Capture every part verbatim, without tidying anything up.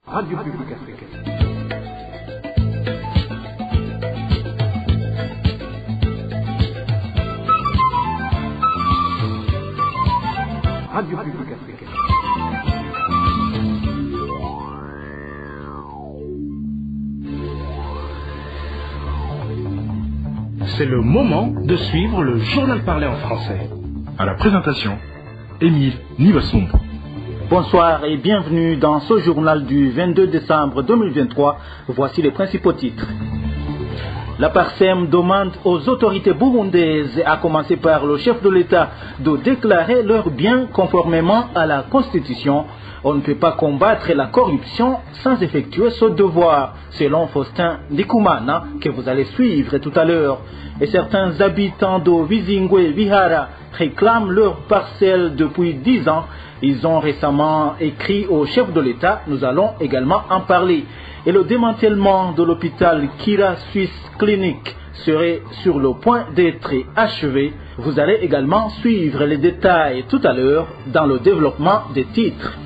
Radio Publique Africaine. Radio Publique Africaine. C'est le moment de suivre le journal parlé en français. À la présentation, Émile Nivasumbu. Bonsoir et bienvenue dans ce journal du vingt-deux décembre deux mille vingt-trois. Voici les principaux titres. La Parsem demande aux autorités burundaises, à commencer par le chef de l'État, de déclarer leurs biens conformément à la Constitution. On ne peut pas combattre la corruption sans effectuer ce devoir, selon Faustin Ndikumana, que vous allez suivre tout à l'heure. Et certains habitants de Vizingwe Vihara réclament leur parcelle depuis dix ans. Ils ont récemment écrit au chef de l'État, nous allons également en parler. Et le démantèlement de l'hôpital Kira Swiss Clinic serait sur le point d'être achevé. Vous allez également suivre les détails tout à l'heure dans le développement des titres.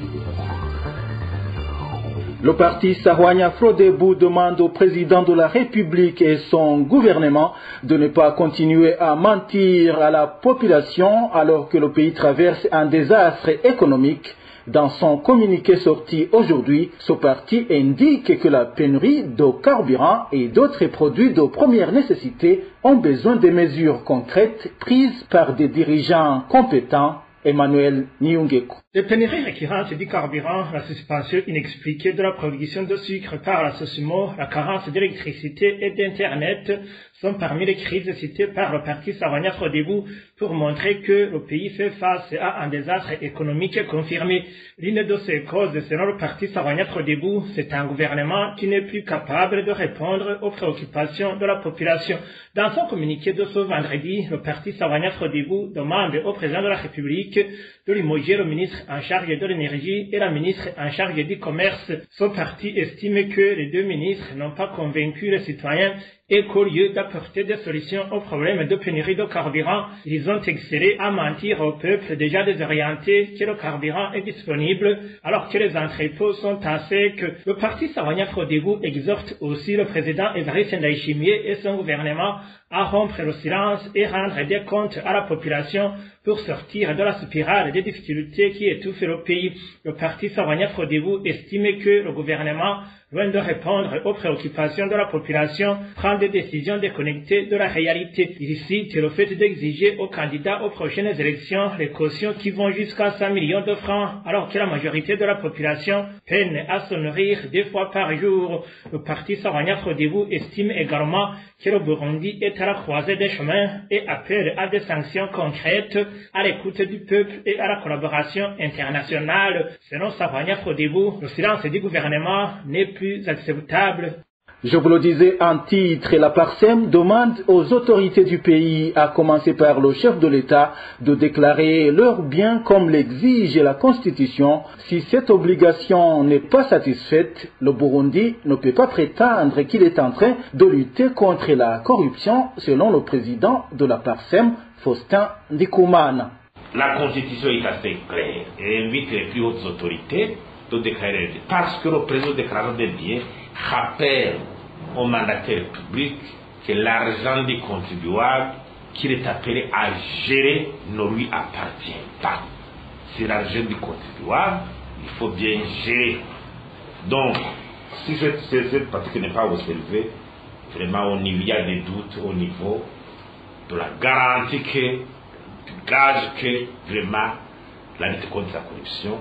Le parti Sahwanya Frodebu demande au président de la République et son gouvernement de ne pas continuer à mentir à la population alors que le pays traverse un désastre économique. Dans son communiqué sorti aujourd'hui, ce parti indique que la pénurie de carburant et d'autres produits de première nécessité ont besoin de mesures concrètes prises par des dirigeants compétents. Emmanuel Nyungeko. Les pénuries récurrentes du carburant, la suspension inexpliquée de la production de sucre par la Sosimo, la carence d'électricité et d'Internet sont parmi les crises citées par le parti Sahwanya Frodebu pour montrer que le pays fait face à un désastre économique confirmé. L'une de ces causes, selon le parti Sahwanya Frodebu, c'est un gouvernement qui n'est plus capable de répondre aux préoccupations de la population. Dans son communiqué de ce vendredi, le parti Sahwanya Frodebu demande au président de la République de limoger le ministre en charge de l'énergie et la ministre en charge du commerce. Ce parti estime que les deux ministres n'ont pas convaincu les citoyens et qu'au lieu d'apporter des solutions aux problèmes de pénurie de carburant, ils ont excellé à mentir au peuple déjà désorienté que le carburant est disponible alors que les entrepôts sont à sec. Le parti Sahwanya Frodebu exhorte aussi le président Evariste Ndayishimiye et son gouvernement à rompre le silence et rendre des comptes à la population pour sortir de la spirale des difficultés qui étouffent le pays. Le parti Sahwanya Frodebu estime que le gouvernement, loin de répondre aux préoccupations de la population, prend des décisions déconnectées de la réalité. Il cite le fait d'exiger aux candidats aux prochaines élections les cautions qui vont jusqu'à cent millions de francs, alors que la majorité de la population peine à se nourrir deux fois par jour. Le parti Sahwanya Frodebu estime également que le Burundi est à la croisée des chemins et appelle à des sanctions concrètes, à l'écoute du peuple et à la collaboration internationale. Selon Sahwanya Frodebu, le silence du gouvernement n'est plus acceptable. Je vous le disais en titre, la Parsem demande aux autorités du pays, à commencer par le chef de l'État, de déclarer leurs biens comme l'exige la Constitution. Si cette obligation n'est pas satisfaite, le Burundi ne peut pas prétendre qu'il est en train de lutter contre la corruption, selon le président de la Parsem, Faustin Ndikumana. La Constitution est assez claire et invite les plus hautes autorités de déclarer, parce que le président déclarant des biens rappelle aux mandataires publics que l'argent des contribuables qu'il est appelé à gérer ne lui appartient pas. C'est l'argent du contribuable, il faut bien gérer. Donc, si cette, cette partie n'est pas observée, vraiment il y a des doutes au niveau de la garantie que, du gage que vraiment la lutte contre la corruption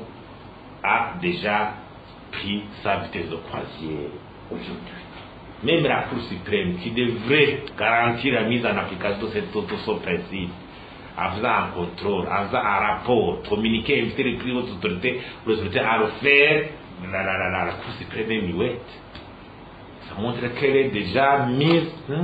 a déjà pris sa vitesse de croisière aujourd'hui. Même la Cour suprême, qui devrait garantir la mise en application de, cette, de ce principe, en faisant un contrôle, en faisant un rapport, communiquer, inviter les plus hautes autorités, les autorités à le faire, la, la, la, la, la Cour suprême est muette. Ça montre qu'elle est déjà mise hein,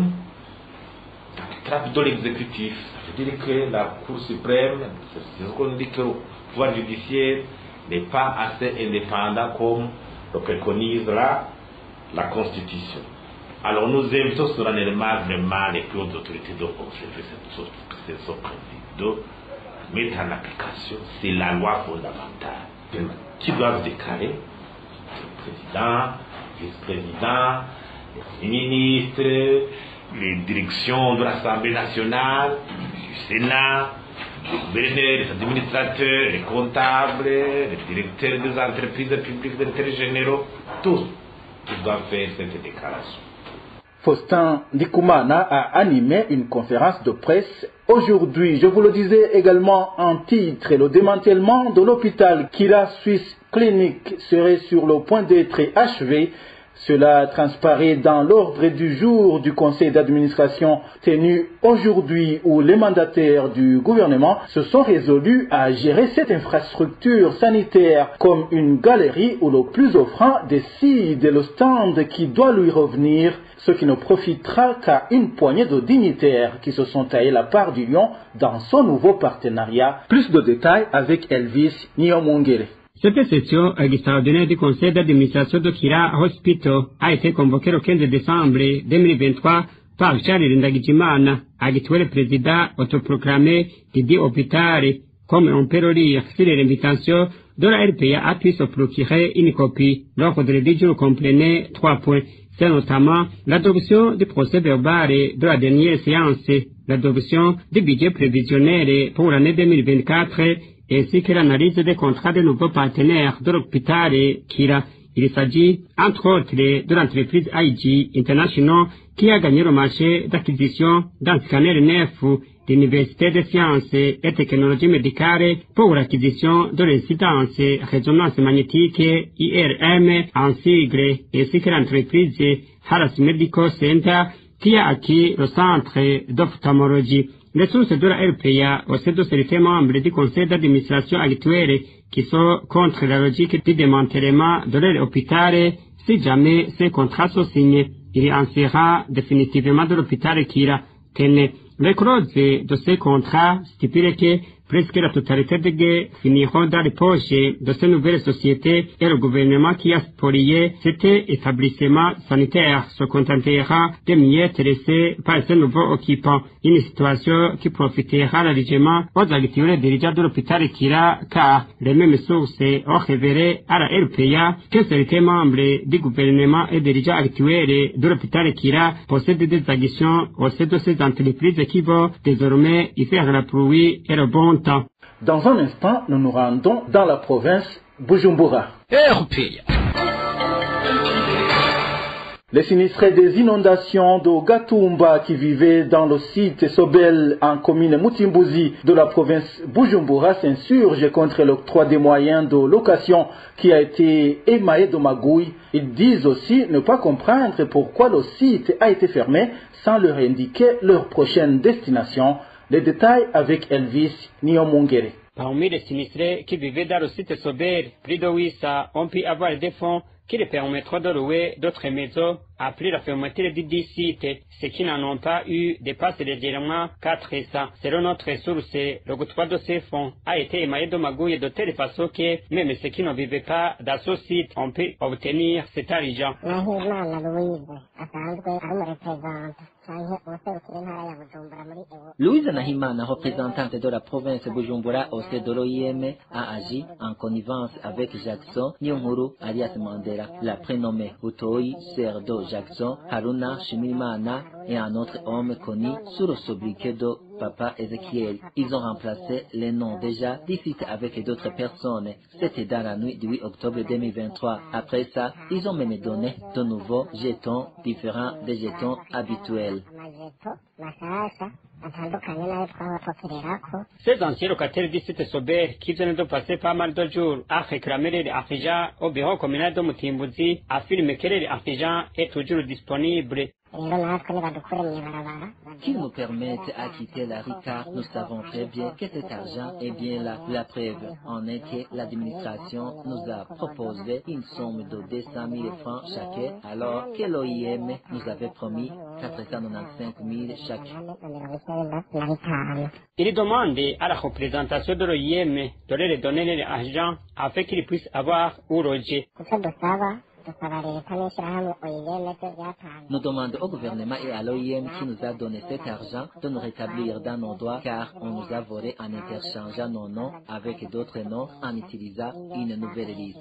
dans le trappe de l'exécutif. Ça veut dire que la Cour suprême, c'est ce qu'on dit que le pouvoir judiciaire n'est pas assez indépendant comme le préconise la, la Constitution. Alors nous invitons solennellement vraiment les plus hautes autorités de observer cette chose, parce que c'est ce principe de mettre en application, c'est la loi fondamentale qui doivent déclarer président, vice-président, les ministres, les directions de l'Assemblée nationale, du Sénat, les gouverneurs, les administrateurs, les comptables, les directeurs des entreprises publiques d'intérêt généraux, tous, ils doivent faire cette déclaration. Faustin Ndikumana a animé une conférence de presse aujourd'hui. Je vous le disais également en titre, le démantèlement de l'hôpital Kira Suisse Clinique serait sur le point d'être achevé. Cela transparaît dans l'ordre du jour du conseil d'administration tenu aujourd'hui où les mandataires du gouvernement se sont résolus à gérer cette infrastructure sanitaire comme une galerie où le plus offrant décide le stand qui doit lui revenir, ce qui ne profitera qu'à une poignée de dignitaires qui se sont taillés la part du lion dans son nouveau partenariat. Plus de détails avec Elvis Nyomongere. Cette session extraordinaire du conseil d'administration de Kira Hospital a été convoquée le quinze décembre deux mille vingt-trois par Charles Ndagijimana, actuel président autoproclamé du dit hôpital. Comme on peut le lire sur l'invitation de la R P A a pu se procurer une copie. L'ordre du jour comprenait trois points. C'est notamment l'adoption du procès verbal de la dernière séance, l'adoption du budget prévisionnel pour l'année deux mille vingt-quatre, ainsi que l'analyse des contrats de nouveaux partenaires de l'hôpital Kira. Il s'agit, entre autres, de l'entreprise I G International qui a gagné le marché d'acquisition d'un scanner neuf de l'Université des sciences et technologies médicales pour l'acquisition de l'incidence résonance magnétique I R M en sigle, ainsi que l'entreprise Harris Medical Center qui a acquis le centre d'ophtalmologie. Les sources de la R P A au sein de ces membres du conseil d'administration actuel qui sont contre la logique du démantèlement de l'hôpital si jamais ces contrats sont signés. Il en sera définitivement de l'hôpital Kira. Les clauses de ces contrats stipulent que presque la totalité des gains finiront dans les poches de ces nouvelles sociétés et le gouvernement qui a spolié cet établissement sanitaire se contentera de miettes laissées par ces nouveaux occupants. Une situation qui profitera largement aux actuels dirigeants de l'hôpital Kira car les mêmes sources ont révélé à la R P A que certains membres du gouvernement et dirigeants actuels de l'hôpital Kira possèdent des actions au sein de ces entreprises qui vont désormais y faire la pluie et le bon temps. Dans un instant, nous nous rendons dans la province Bujumbura. R P A. Les sinistrés des inondations de Gatumba qui vivaient dans le site Sobel en commune Mutimbuzi de la province Bujumbura s'insurgent contre l'octroi des moyens de location qui a été émaillé de magouilles. Ils disent aussi ne pas comprendre pourquoi le site a été fermé sans leur indiquer leur prochaine destination. Les détails avec Elvis Nyomongere. Parmi les sinistrés qui vivaient dans le site Sobel, plus de huit cents ont pu avoir des fonds qui les permettront de louer d'autres maisons après la fermeture du dit site. Ceux qui n'en ont pas eu dépassent légèrement quatre cents. Selon notre source, le octroi de ces fonds a été émaillé de magouilles de telle façon que même ceux qui ne vivaient pas dans ce site ont pu obtenir cet argent. Louise Nahimana, représentante de la province Bujumbura au sein de l'O I M, a agi en connivence avec Jackson Nyonguru alias Mandela, la prénommée Utoi, sœur de Jackson, Haruna Shimimana et un autre homme connu sous le sobriquet de Papa Ezekiel. Ils ont remplacé les noms déjà dits avec d'autres personnes. C'était dans la nuit du huit octobre deux mille vingt-trois. Après ça, ils ont même donné de nouveaux jetons différents des jetons habituels. Ces anciens locataires du site Sobel qui viennent de passer pas mal de jours à réclamer les artisans au bureau communal de Mutimbuzi affirment que l'artisan est toujours disponible. Qu'ils nous permettent à quitter la RICA, nous savons très bien que cet argent est bien là. La preuve en est que l'administration nous a proposé une somme de deux cent mille francs chacun, alors que l'O I M nous avait promis quatre cent quatre-vingt-quinze mille chacun. Il demande à la représentation de l'O I M de leur donner l'argent afin qu'ils puissent avoir où loger. Nous demandons au gouvernement et à l'O I M qui nous a donné cet argent de nous rétablir dans nos droits car on nous a volé en interchangeant nos noms avec d'autres noms en utilisant une nouvelle liste.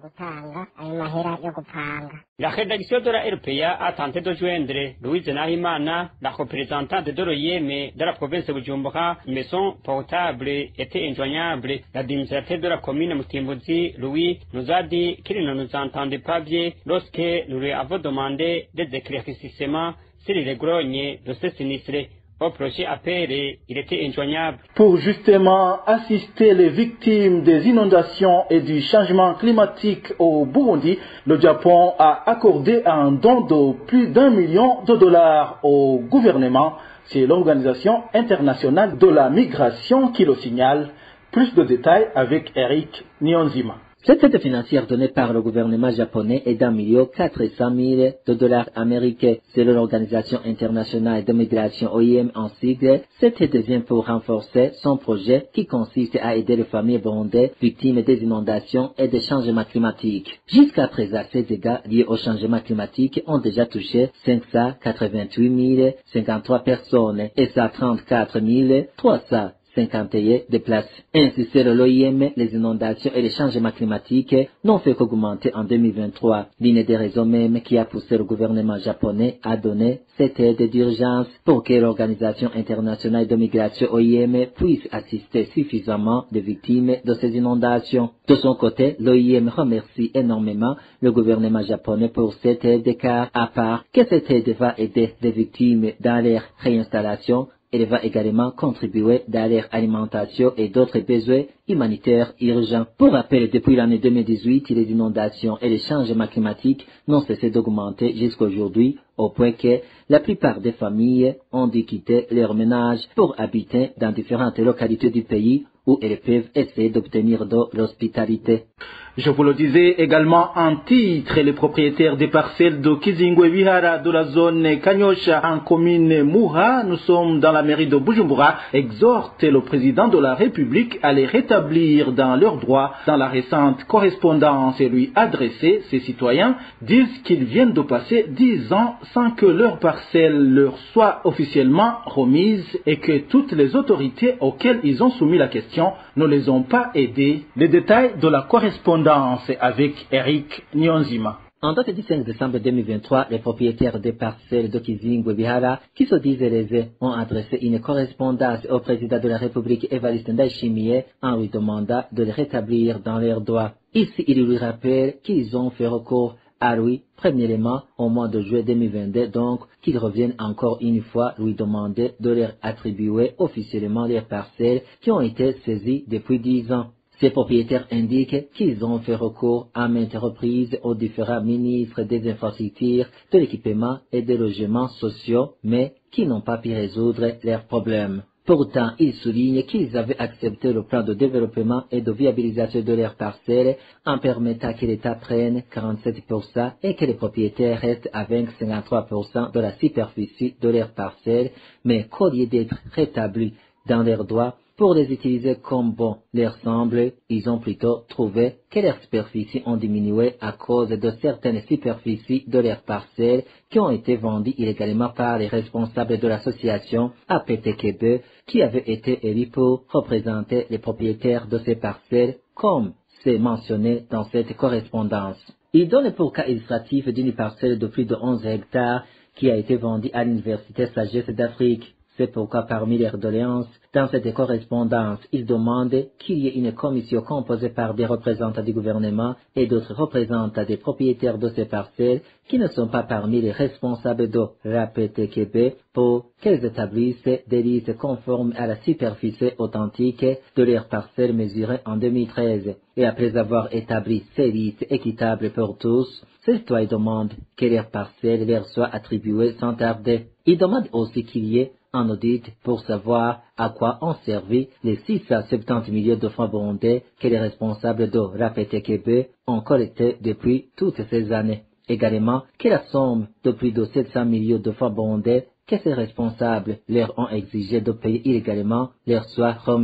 La rédaction de la R P A a tenté de joindre Louise Nahimana, la représentante de l'O I M de la province de Bujumbura, mais son portable était injoignable. L'administrateur de la commune Mutimbuzi, Louis, nous a dit qu'il ne nous entendait pas bien lorsque nous lui avons demandé des éclaircissements sur les grognes de ce sinistre. Au prochain appel, il était injoignable. Pour justement assister les victimes des inondations et du changement climatique au Burundi, le Japon a accordé un don de plus d'un million de dollars au gouvernement. C'est l'Organisation internationale de la migration qui le signale. Plus de détails avec Eric Nyonzima. Cette aide financière donnée par le gouvernement japonais est d'un million quatre cent mille de dollars américains. Selon l'Organisation internationale de migration O I M en sigle, cette aide vient pour renforcer son projet qui consiste à aider les familles burundaises victimes des inondations et des changements climatiques. Jusqu'à présent, ces dégâts liés au changement climatique ont déjà touché cinq cent quatre-vingt-huit mille cinquante-trois personnes et cent trente-quatre mille trois cents cinquante et un déplacés. Ainsi, selon l'O I M, les inondations et les changements climatiques n'ont fait qu'augmenter en deux mille vingt-trois. L'une des raisons même qui a poussé le gouvernement japonais à donner cette aide d'urgence pour que l'Organisation internationale de migration O I M puisse assister suffisamment de victimes de ces inondations. De son côté, l'O I M remercie énormément le gouvernement japonais pour cette aide car, à part que cette aide va aider les victimes dans leur réinstallation, elle va également contribuer dans leur alimentation et d'autres besoins humanitaires urgents. Pour rappel, depuis l'année deux mille dix-huit, les inondations et les changements climatiques n'ont cessé d'augmenter jusqu'à aujourd'hui, au point que la plupart des familles ont dû quitter leur ménage pour habiter dans différentes localités du pays où elles peuvent essayer d'obtenir de l'hospitalité. Je vous le disais également en titre, les propriétaires des parcelles de Kizingwe Vihara de la zone Kanyosha en commune Muha, nous sommes dans la mairie de Bujumbura, exhortent le président de la République à les rétablir dans leurs droits. Dans la récente correspondance lui adressée, ces citoyens disent qu'ils viennent de passer dix ans sans que leur parcelle leur soit officiellement remise et que toutes les autorités auxquelles ils ont soumis la question ne les ont pas aidés. Les détails de la correspondance avec Eric Nyonzima. En date du cinq décembre deux mille vingt-trois, les propriétaires des parcelles de Kizingwe Bihara, qui se disent lésés, ont adressé une correspondance au président de la République Evariste Ndayishimiye en lui demandant de les rétablir dans leurs droits. Ici, il lui rappelle qu'ils ont fait recours à lui, premièrement, au mois de juillet deux mille vingt-deux, donc, qu'ils reviennent encore une fois lui demander de leur attribuer officiellement leurs parcelles qui ont été saisies depuis dix ans. Ces propriétaires indiquent qu'ils ont fait recours à maintes reprises aux différents ministres des infrastructures, de l'équipement et des logements sociaux, mais qui n'ont pas pu résoudre leurs problèmes. Pourtant, ils soulignent qu'ils avaient accepté le plan de développement et de viabilisation de leurs parcelles en permettant que l'État prenne quarante-sept pour cent et que les propriétaires restent avec cinquante-trois pour cent de la superficie de leurs parcelles, mais qu'au lieu d'être rétablis dans leurs droits, pour les utiliser comme bon leur semble, ils ont plutôt trouvé que leurs superficies ont diminué à cause de certaines superficies de leurs parcelles qui ont été vendues illégalement par les responsables de l'association A P T K B qui avaient été élus pour représenter les propriétaires de ces parcelles comme c'est mentionné dans cette correspondance. Ils donnent pour cas illustratif d'une parcelle de plus de onze hectares qui a été vendue à l'Université Sagesse d'Afrique. C'est pourquoi parmi leurs doléances, dans cette correspondance, ils demandent qu'il y ait une commission composée par des représentants du gouvernement et d'autres représentants des propriétaires de ces parcelles qui ne sont pas parmi les responsables de l'A P T K B pour qu'elles établissent des listes conformes à la superficie authentique de leurs parcelles mesurées en deux mille treize. Et après avoir établi ces listes équitables pour tous, ces citoyens demandent que leurs parcelles leur soient attribuées sans tarder. Ils demandent aussi qu'il y ait un audit pour savoir à quoi ont servi les six cent soixante-dix millions de francs burundais que les responsables de l'A P T K B ont collectés depuis toutes ces années. Également, que la somme de plus de sept cents millions de francs burundais que ces responsables leur ont exigé de payer illégalement leur soit remis.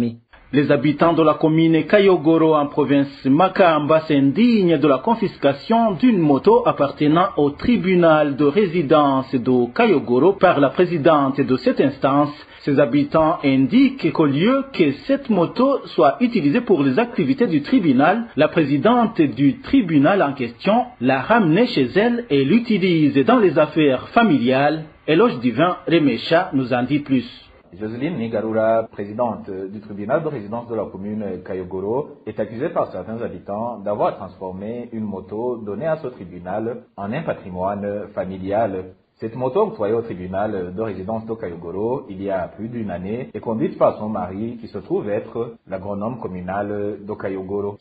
Les habitants de la commune Kayogoro en province Makamba s'indignent de la confiscation d'une moto appartenant au tribunal de résidence de Kayogoro par la présidente de cette instance. Ces habitants indiquent qu'au lieu que cette moto soit utilisée pour les activités du tribunal, la présidente du tribunal en question l'a ramenée chez elle et l'utilise dans les affaires familiales. Éloge Divin Remesha nous en dit plus. Jocelyne Nigarura, présidente du tribunal de résidence de la commune Kayogoro, est accusée par certains habitants d'avoir transformé une moto donnée à ce tribunal en un patrimoine familial. Cette moto octroyée au tribunal de résidence de Kayogoro il y a plus d'une année est conduite par son mari qui se trouve être l'agronome communal de Kayogoro.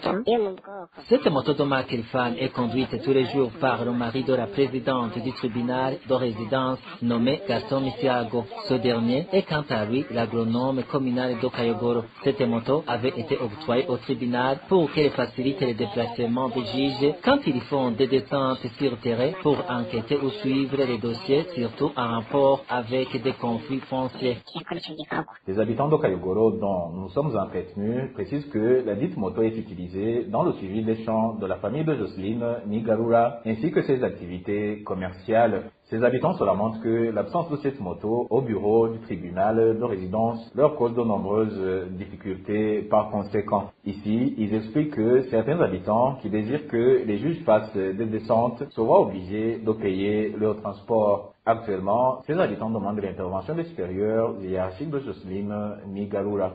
Cette moto de marque Ilfan est conduite tous les jours par le mari de la présidente du tribunal de résidence nommé Gaston Misiago. Ce dernier est quant à lui l'agronome communal de Kayogoro. Cette moto avait été octroyée au tribunal pour qu'elle facilite les déplacements des juges quand ils font des descentes sur terrain pour enquêter ou suivre les dossiers, surtout en rapport avec des conflits fonciers. Les habitants de Kayogoro dont nous sommes entretenus précisent que la dite moto est utilisée dans le suivi des champs de la famille de Jocelyne Nigarura ainsi que ses activités commerciales. Ces habitants se lamentent que l'absence de cette moto au bureau du tribunal de résidence leur cause de nombreuses difficultés par conséquent. Ici, ils expliquent que certains habitants qui désirent que les juges fassent des descentes seront obligés de payer leur transport. Actuellement, ces habitants demandent l'intervention des supérieurs hiérarchiques de Jocelyne Nigarura.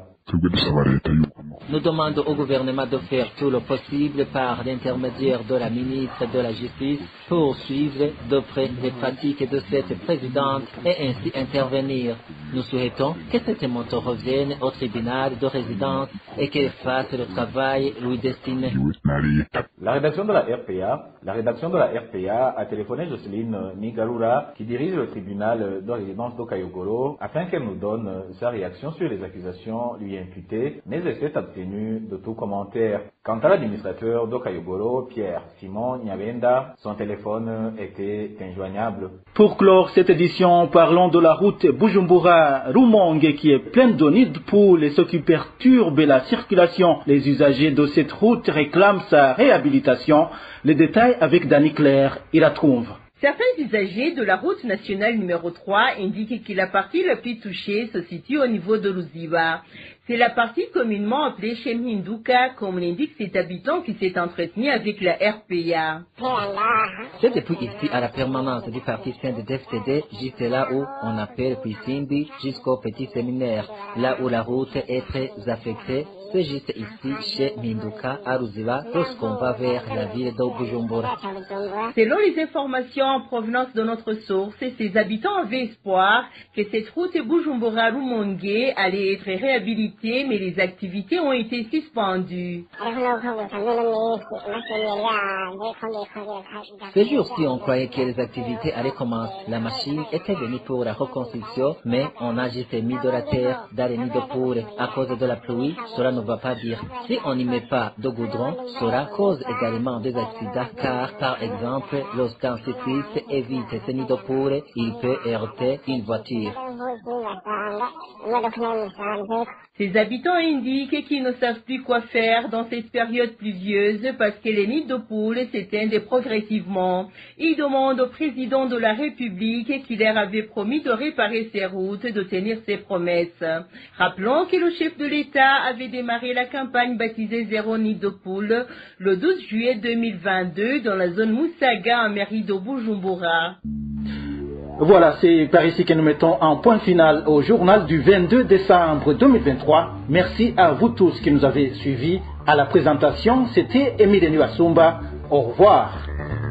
Nous demandons au gouvernement de faire tout le possible par l'intermédiaire de la ministre de la Justice pour suivre de près les pratiques de cette présidente et ainsi intervenir. Nous souhaitons que cette moto revienne au tribunal de résidence et qu'elle fasse le travail lui destiné. La rédaction de la R P A, la rédaction de la R P A a téléphoné Jocelyne Nigarura qui dirige le tribunal de résidence de Kayogoro afin qu'elle nous donne sa réaction sur les accusations lui imputées, mais elle s'est abstenue de tout commentaire. Quant à l'administrateur de Kayogoro, Pierre Simon Nyabenda, son téléphone était injoignable. Pour clore cette édition, parlons de la route Bujumbura-Rumongue qui est pleine de nids de poules et ce qui perturbe la circulation. Les usagers de cette route réclament sa réhabilitation. Les détails avec Dani Claire, il la trouve. Certains usagers de la route nationale numéro trois indiquent que la partie la plus touchée se situe au niveau de Ruziba. C'est la partie communément appelée Shemhinduka, comme l'indique cet habitant qui s'est entretenu avec la R P A. C'est depuis ici à la permanence du parti C N D D F T D, juste là où on appelle Puisimbi, jusqu'au petit séminaire, là où la route est très affectée. C'est juste ici, chez Minduka, à Ruziba, lorsqu'on va vers la ville de Bujumbura. Selon les informations en provenance de notre source, ces habitants avaient espoir que cette route Bujumbura-Rumongue allait être réhabilitée, mais les activités ont été suspendues. Ces jours-ci, on croyait que les activités allaient commencer. La machine était venue pour la reconstruction, mais on a juste mis de la terre dans les nids de poules. À cause de la pluie, cela ne va pas dire. Si on n'y met pas de goudron, cela cause également des accidents, car, par exemple, lorsqu'un cycliste évite ces nids de poules, il peut heurter une voiture. Ces habitants indiquent qu'ils ne savent plus quoi faire dans cette période pluvieuse parce que les nids de poules s'éteignent progressivement. Ils demandent au président de la République qui leur avait promis de réparer ces routes de tenir ses promesses. Rappelons que le chef de l'État avait démarré la campagne baptisée Zéro Nid de Poule le douze juillet deux mille vingt-deux dans la zone Moussaga en mairie de Bujumbura. Voilà, c'est par ici que nous mettons un point final au journal du vingt-deux décembre deux mille vingt-trois. Merci à vous tous qui nous avez suivis. À la présentation, c'était Émile Nuasumba. Au revoir.